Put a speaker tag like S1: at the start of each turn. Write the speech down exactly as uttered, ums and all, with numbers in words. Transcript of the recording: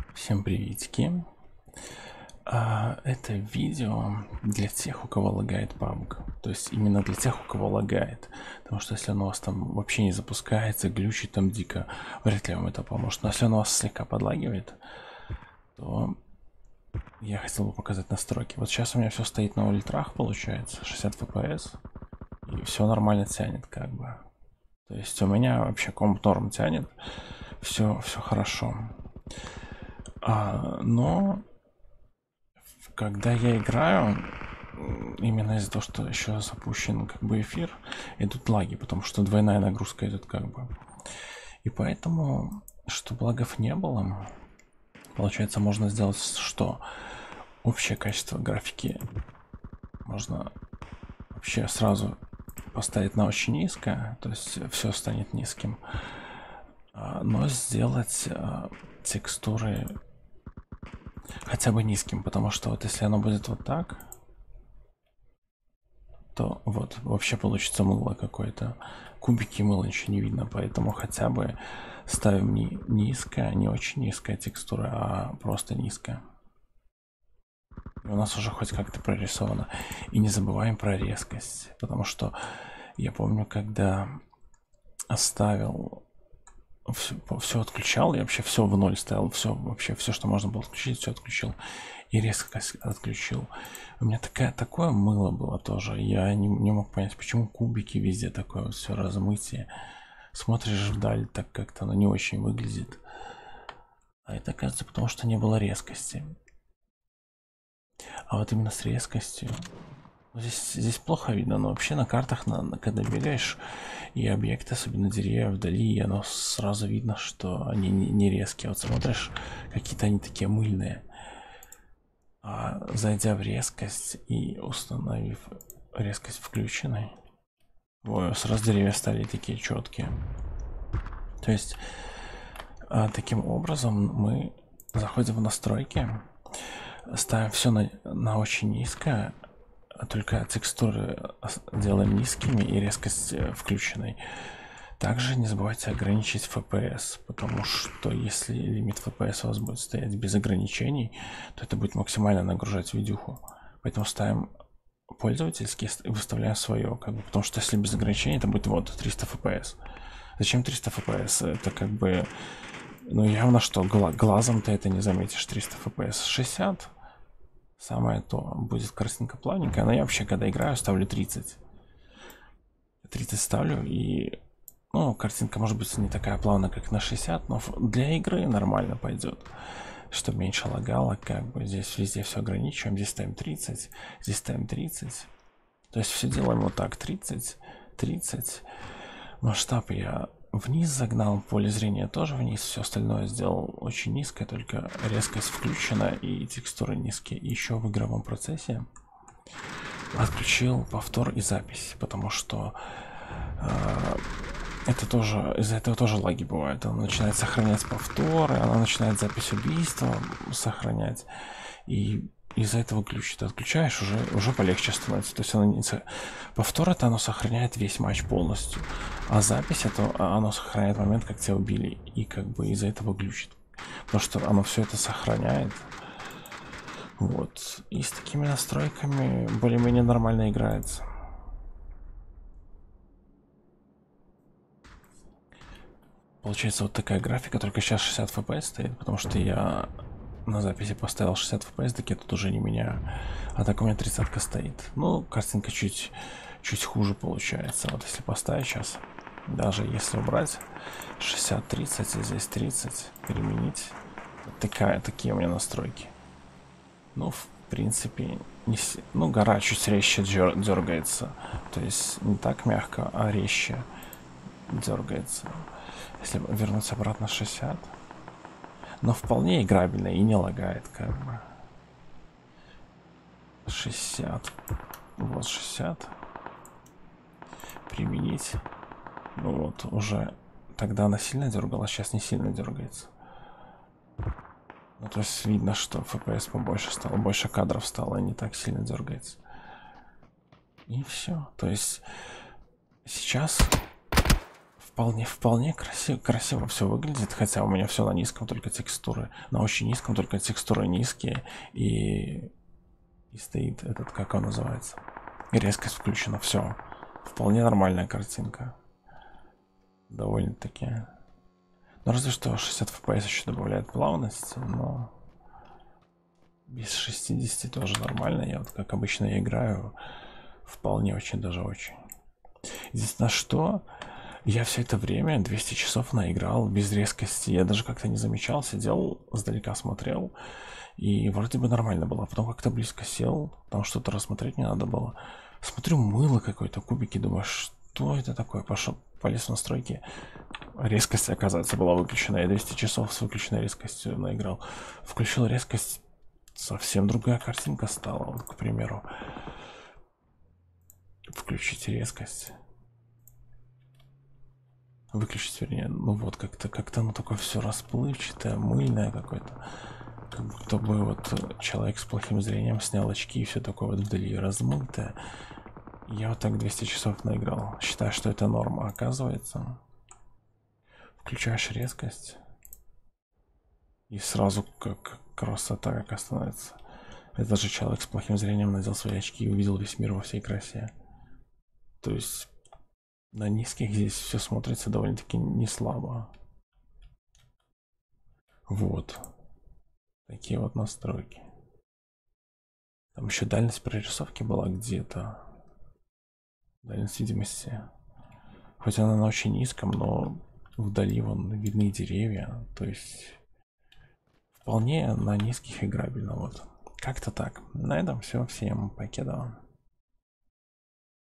S1: Всем приветики. А, это видео для тех, у кого лагает пабг. То есть именно для тех, у кого лагает. Потому что если он у вас там вообще не запускается, глючит там дико, вряд ли вам это поможет. Но если он у вас слегка подлагивает, то я хотел бы показать настройки. Вот сейчас у меня все стоит на ультрах, получается, шестьдесят эф пи эс. И все нормально тянет, как бы. То есть у меня вообще комп норм тянет. Все, все хорошо. А, но когда я играю, именно из-за того, что еще запущен как бы эфир, идут лаги, потому что двойная нагрузка идет как бы. И поэтому, чтобы лагов не было, получается, можно сделать что? Общее качество графики можно вообще сразу поставить на очень низкое, то есть все станет низким. Но сделать текстуры хотя бы низким, потому что вот если оно будет вот так, то вот вообще получится мыло какое-то. Кубики мыла еще не видно, поэтому хотя бы ставим не низкая, не очень низкая текстура, а просто низкая. И у нас уже хоть как-то прорисовано. И не забываем про резкость, потому что я помню, когда оставил все, все отключал, я вообще все в ноль ставил, все вообще все, что можно было отключить, все отключил и резкость отключил. У меня такая, такое мыло было тоже. Я не, не мог понять, почему кубики везде такое вот все размытие. Смотришь вдаль, так как-то оно не очень выглядит. А это, кажется, потому что не было резкости. А вот именно с резкостью. Здесь, здесь плохо видно, но вообще на картах, на, на, когда бегаешь, и объекты, особенно деревья вдали, и оно сразу видно, что они не, не резкие. Вот смотришь, какие-то они такие мыльные. А зайдя в резкость и установив резкость включенной, ой, сразу деревья стали такие четкие. То есть а, таким образом мы заходим в настройки, ставим все на, на очень низкое, только текстуры делаем низкими и резкость включенной. Также не забывайте ограничить эф пи эс, потому что если лимит эф пи эс у вас будет стоять без ограничений, то это будет максимально нагружать видюху. Поэтому ставим пользовательский и выставляем свое, как бы, потому что если без ограничений, это будет вот триста эф пи эс. Зачем триста эф пи эс? Это как бы, ну явно что глазом ты это не заметишь. триста эф пи эс, шестьдесят. Самое то, будет картинка плавненькая, но я вообще, когда играю, ставлю тридцать. тридцать ставлю, и, ну, картинка может быть не такая плавная, как на шестьдесят, но для игры нормально пойдет. Чтобы меньше лагало, как бы здесь везде все ограничиваем, здесь ставим тридцать, здесь ставим тридцать. То есть все делаем вот так, тридцать, тридцать. Масштаб я вниз загнал, поле зрения тоже вниз, все остальное сделал очень низкое, только резкость включена и текстуры низкие. И еще в игровом процессе отключил повтор и запись, потому что э, это тоже, из-за этого тоже лаги бывают. Она начинает сохранять повторы, она начинает запись убийства сохранять, и из-за этого глючит. Отключаешь, уже, уже полегче становится. То есть оно не... повтор это оно сохраняет весь матч полностью. А запись это оно сохраняет момент, как тебя убили. И как бы из-за этого глючит. Потому что оно все это сохраняет. Вот. И с такими настройками более-менее нормально играется. Получается вот такая графика, только сейчас шестьдесят эф пи эс стоит, потому что я на записи поставил шестьдесят эф пи эс, так я тут уже не меняю. А так у меня тридцатка стоит. Ну, картинка чуть, чуть хуже получается. Вот если поставить сейчас, даже если убрать шестьдесят тридцать, и здесь тридцать, переменить. Вот такая, такие у меня настройки. Ну, в принципе, не, ну, гора чуть резче дергается. То есть не так мягко, а резче дергается. Если вернуться обратно шестьдесят, но вполне играбельно и не лагает, как бы. шестьдесят. Вот шестьдесят. Применить. Ну вот, уже тогда она сильно дергала, сейчас не сильно дергается. Ну, то есть видно, что эф пи эс побольше стало, больше кадров стало, и не так сильно дергается. И все. То есть сейчас, в вполне, вполне красиво, красиво все выглядит, хотя у меня все на низком, только текстуры, на очень низком, только текстуры низкие, и, и стоит этот, как он называется, резкость включена, все, вполне нормальная картинка, довольно-таки, ну разве что шестьдесят эф пи эс еще добавляет плавности, но без шестидесяти тоже нормально, я вот как обычно я играю, вполне очень даже очень. Здесь на что? Я все это время двести часов наиграл без резкости. Я даже как-то не замечал, сидел, сдалека смотрел. И вроде бы нормально было. Потом как-то близко сел, там что-то рассмотреть не надо было. Смотрю, мыло какое-то, кубики, думаю, что это такое? Пошел, полез в настройки. Резкость, оказывается, была выключена. Я двести часов с выключенной резкостью наиграл. Включил резкость, совсем другая картинка стала. Вот, к примеру. Включить резкость. Выключить, вернее, ну вот как-то, как-то оно такое все расплывчатое, мыльное какое-то. Как будто бы вот человек с плохим зрением снял очки и все такое вот вдали размытое. Я вот так двести часов наиграл. Считаю, что это норма, оказывается. Включаешь резкость. И сразу как красота как становится. Это же человек с плохим зрением надел свои очки и увидел весь мир во всей красе. То есть на низких здесь все смотрится довольно-таки не слабо. Вот. Такие вот настройки. Там еще дальность прорисовки была где-то. Дальность видимости. Хоть она на очень низком, но вдали вон видны деревья. То есть вполне на низких играбельно. Вот. Как-то так. На этом все. Всем покедова.